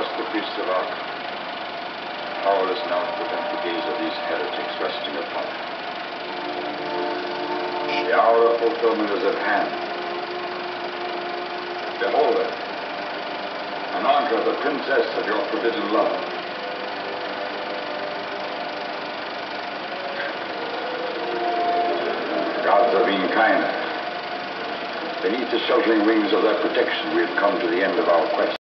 the priests of Ark, powerless now to prevent the gaze of these heretics resting upon it. The hour of fulfillment is at hand. Behold it, Ananka, the princess of your forbidden love. Gods are being kind. Beneath the sheltering wings of their protection, we have come to the end of our quest.